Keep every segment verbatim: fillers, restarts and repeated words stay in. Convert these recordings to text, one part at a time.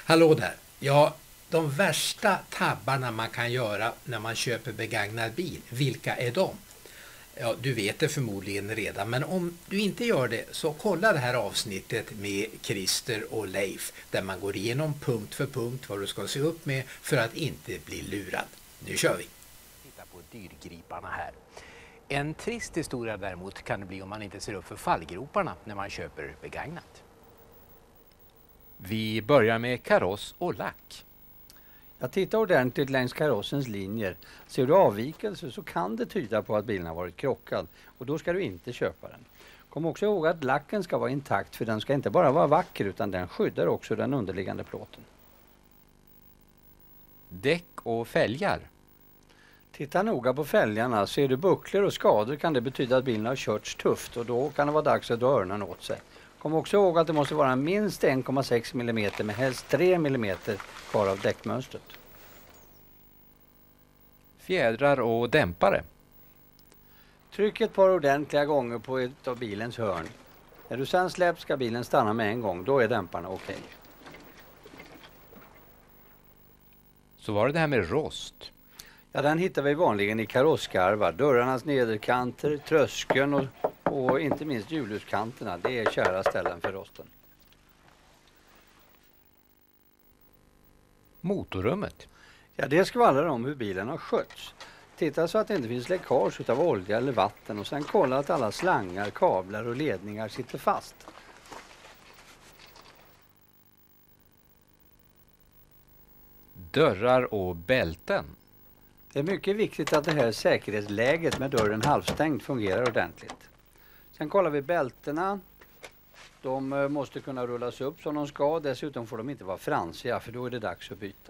Hallå där. Ja, de värsta tabbarna man kan göra när man köper begagnad bil, vilka är de? Ja, du vet det förmodligen redan, men om du inte gör det så kolla det här avsnittet med Christer och Leif där man går igenom punkt för punkt vad du ska se upp med för att inte bli lurad. Nu kör vi! Titta på dyrgriparna här. En trist historia däremot kan det bli om man inte ser upp för fallgroparna när man köper begagnat. Vi börjar med kaross och lack. Jag tittar ordentligt längs karossens linjer. Ser du avvikelser så kan det tyda på att bilen har varit krockad och då ska du inte köpa den. Kom också ihåg att lacken ska vara intakt, för den ska inte bara vara vacker utan den skyddar också den underliggande plåten. Däck och fälgar. Titta noga på fälgarna. Ser du bucklor och skador kan det betyda att bilen har körts tufft och då kan det vara dags att dra öronen åt sig. Kom också ihåg att det måste vara minst en komma sex millimeter med helst tre millimeter kvar av däckmönstret. Fjädrar och dämpare. Tryck ett par ordentliga gånger på ett av bilens hörn. När du sen släpps ska bilen stanna med en gång, då är dämparna okej. Okay. Så var det det här med rost. Ja, den hittar vi vanligen i karossskarvar, dörrarnas nederkanter, tröskeln och, och inte minst hjulhuskanterna. Det är kära ställen för rosten. Motorrummet. Ja, det skvallrar om hur bilen har skötts. Titta så att det inte finns läckage av olja eller vatten och sen kolla att alla slangar, kablar och ledningar sitter fast. Dörrar och bälten. Det är mycket viktigt att det här säkerhetsläget med dörren halvstängd fungerar ordentligt. Sen kollar vi bältena. De måste kunna rullas upp som de ska. Dessutom får de inte vara fransiga, för då är det dags att byta.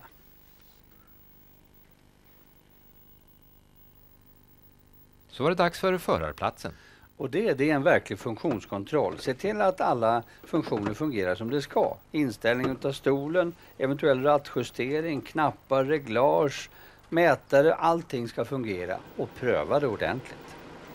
Så var det dags för förarplatsen. Och det, det är en verklig funktionskontroll. Se till att alla funktioner fungerar som det ska. Inställning av stolen, eventuell rattjustering, knappar, reglage, mätare, allting ska fungera. Och pröva det ordentligt.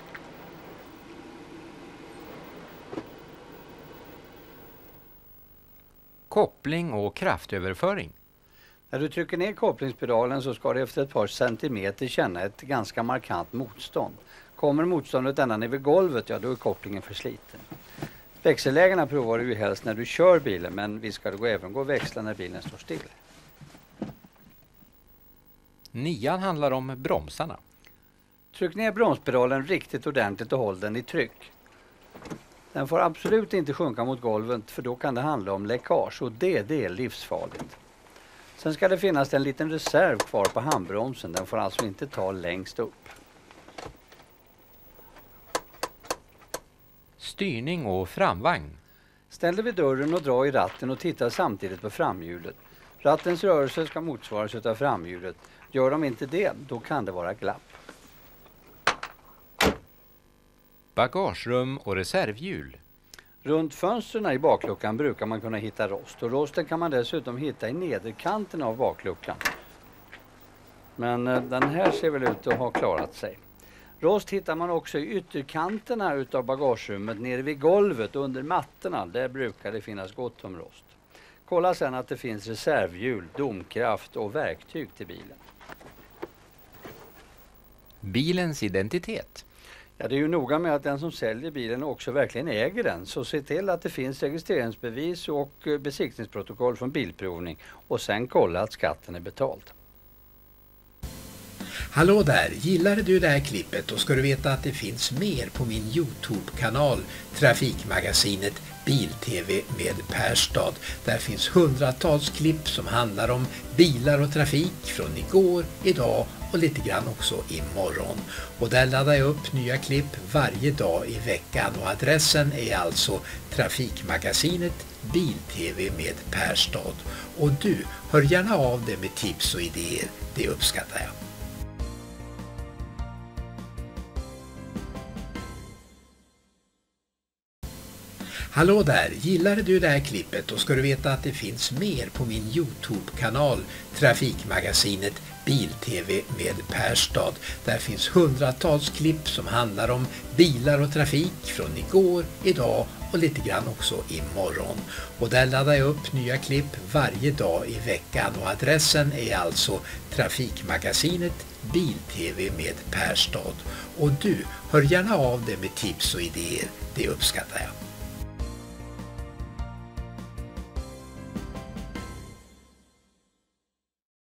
Koppling och kraftöverföring. När du trycker ner kopplingspedalen så ska du efter ett par centimeter känna ett ganska markant motstånd. Kommer motståndet ända ner vid golvet, ja då är kopplingen för sliten. Växellägena provar du ju helst när du kör bilen, men vi ska gå även gå och växla när bilen står still. Nian handlar om bromsarna. Tryck ner bromspedalen riktigt ordentligt och håll den i tryck. Den får absolut inte sjunka mot golvet, för då kan det handla om läckage och det, det är livsfarligt. Sen ska det finnas en liten reserv kvar på handbromsen, den får alltså inte ta längst upp. Styrning och framvagn. Ställ dig vid dörren och dra i ratten och titta samtidigt på framhjulet. Rattens rörelse ska motsvaras av framhjulet. Gör de inte det, då kan det vara glapp. Bagagerum och reservhjul. Runt fönstren i bakluckan brukar man kunna hitta rost. Och rosten kan man dessutom hitta i nederkanten av bakluckan. Men eh, den här ser väl ut att ha klarat sig. Rost hittar man också i ytterkanterna utav bagagerummet nere vid golvet och under mattorna. Där brukar det finnas gott om rost. Kolla sen att det finns reservhjul, domkraft och verktyg till bilen. Bilens identitet. Ja, det är ju noga med att den som säljer bilen också verkligen äger den. Så se till att det finns registreringsbevis och besiktningsprotokoll från bilprovning. Och sen kolla att skatten är betald. Hallå där, gillade du det här klippet då ska du veta att det finns mer på min YouTube-kanal Trafikmagasinet Bil-T V med Perstad. Där finns hundratals klipp som handlar om bilar och trafik från igår, idag och lite grann också imorgon. Och där laddar jag upp nya klipp varje dag i veckan och adressen är alltså Trafikmagasinet Bil-T V med Perstad. Och du, hör gärna av dig med tips och idéer, det uppskattar jag. Hallå där, gillade du det här klippet då ska du veta att det finns mer på min YouTube-kanal Trafikmagasinet Bil-T V med Perstad. Där finns hundratals klipp som handlar om bilar och trafik från igår, idag och lite grann också imorgon. Och där laddar jag upp nya klipp varje dag i veckan och adressen är alltså Trafikmagasinet Bil-tv med Perstad. Och du, hör gärna av dig med tips och idéer, det uppskattar jag.